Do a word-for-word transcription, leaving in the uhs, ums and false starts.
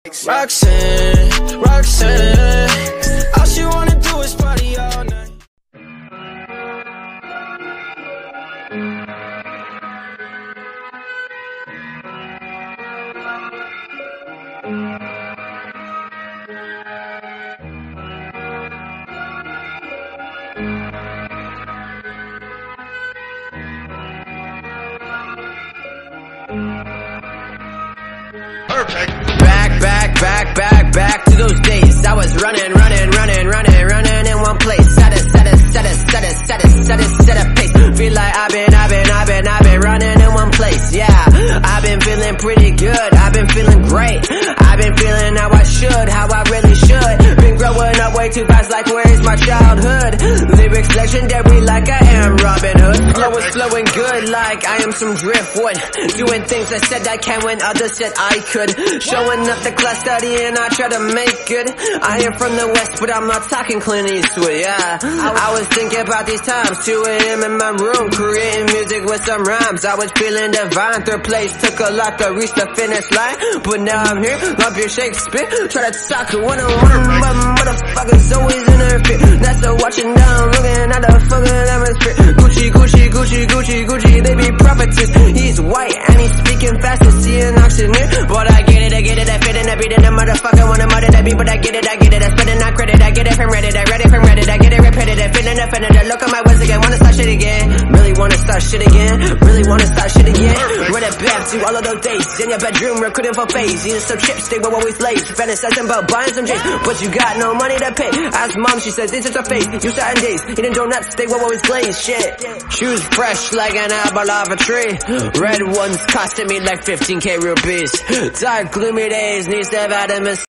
Roxanne, Roxanne, all she wanna do is party all night. Perfect. Back, back, back, back, back to those days. I was running, running, running, running, running in one place. Set it, set it, set it, set it, set it, set it, set a pace. Feel like I've been, I've been, I've been, I've been running in one place. Yeah, I've been feeling pretty good. I've been feeling great. I've been feeling how I should, how I really should. Been growing up way too fast, like where is my childhood? Lyrics legendary, like I am Robin Hood. Flow is flowing good, like I am some driftwood. Doing things I said I can when others said I could. Showing up the class studying, I try to make good. I am from the west, but I'm not talking Clint Eastwood, yeah. I was thinking about these times, two A M in my room, creating music with some rhymes. I was feeling divine, third place took a lot to reach the finish line. But now I'm here, love your Shakespeare. Try to talk to one on one, but motherfuckers always interfere. That's the watching down, looking at the fucking atmosphere. Gucci, Gucci, Gucci, Gucci, Gucci, they be prophetess. He's white and he's speaking fast to see an auctioneer. But I get it, I get it, I fit in, I beat in, a motherfucker wanna murder that beat. But I get it, I get it, I spit it, not credit. I get it from Reddit, I read it from Reddit. I get it repetitive, feeling offended. I look at my words again, wanna start shit again. Really wanna start shit again, really wanna start shit again. Run it back to all of those days in your bedroom, recruiting for phase. Eating some chips, they were always late. Fantasizing about buying some J's, but you got no money to pay. Ask mom, she says this is her face. You certain days, eating donuts, they were always glazed. Shit, shoes fresh like an apple off a tree. Red ones costing me like fifteen K rupees. Dark gloomy days, needs to have had a